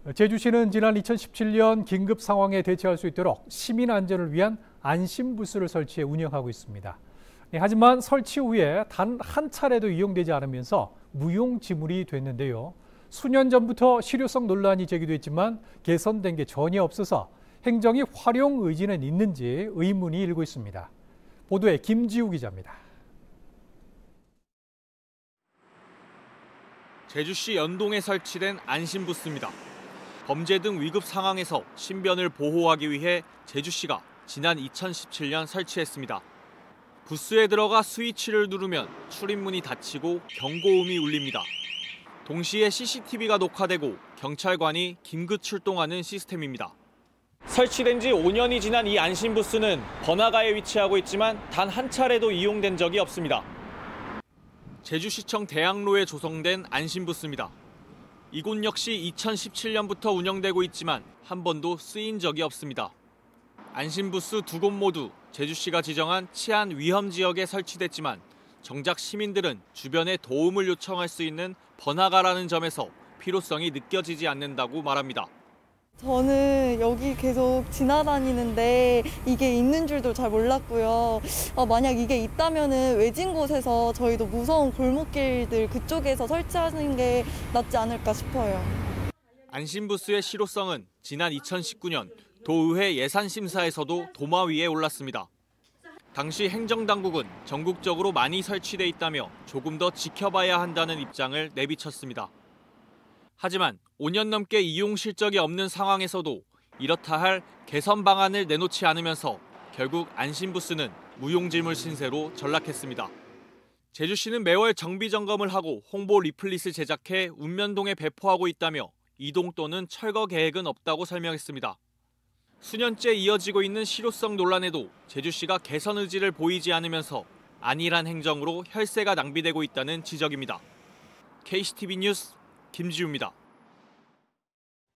제주시는 지난 2017년 긴급 상황에 대처할 수 있도록 시민 안전을 위한 안심부스를 설치해 운영하고 있습니다. 하지만 설치 후에 단 한 차례도 이용되지 않으면서 무용지물이 됐는데요. 수년 전부터 실효성 논란이 제기됐지만 개선된 게 전혀 없어서 행정이 활용 의지는 있는지 의문이 일고 있습니다. 보도에 김지우 기자입니다. 제주시 연동에 설치된 안심부스입니다. 범죄 등 위급 상황에서 신변을 보호하기 위해 제주시가 지난 2017년 설치했습니다. 부스에 들어가 스위치를 누르면 출입문이 닫히고 경고음이 울립니다. 동시에 CCTV가 녹화되고 경찰관이 긴급 출동하는 시스템입니다. 설치된 지 5년이 지난 이 안심부스는 번화가에 위치하고 있지만 단 한 차례도 이용된 적이 없습니다. 제주시청 대학로에 조성된 안심부스입니다. 이곳 역시 2017년부터 운영되고 있지만 한 번도 쓰인 적이 없습니다. 안심부스 두 곳 모두 제주시가 지정한 치안 위험 지역에 설치됐지만 정작 시민들은 주변에 도움을 요청할 수 있는 번화가라는 점에서 필요성이 느껴지지 않는다고 말합니다. 저는 여기 계속 지나다니는데 이게 있는 줄도 잘 몰랐고요. 만약 이게 있다면은 외진 곳에서 저희도 무서운 골목길들 그쪽에서 설치하는 게 낫지 않을까 싶어요. 안심부스의 실효성은 지난 2019년 도의회 예산심사에서도 도마 위에 올랐습니다. 당시 행정당국은 전국적으로 많이 설치돼 있다며 조금 더 지켜봐야 한다는 입장을 내비쳤습니다. 하지만 5년 넘게 이용 실적이 없는 상황에서도 이렇다 할 개선 방안을 내놓지 않으면서 결국 안심부스는 무용지물 신세로 전락했습니다. 제주시는 매월 정비 점검을 하고 홍보 리플릿을 제작해 읍면동에 배포하고 있다며 이동 또는 철거 계획은 없다고 설명했습니다. 수년째 이어지고 있는 실효성 논란에도 제주시가 개선 의지를 보이지 않으면서 안일한 행정으로 혈세가 낭비되고 있다는 지적입니다. KCTV 뉴스 김지우입니다.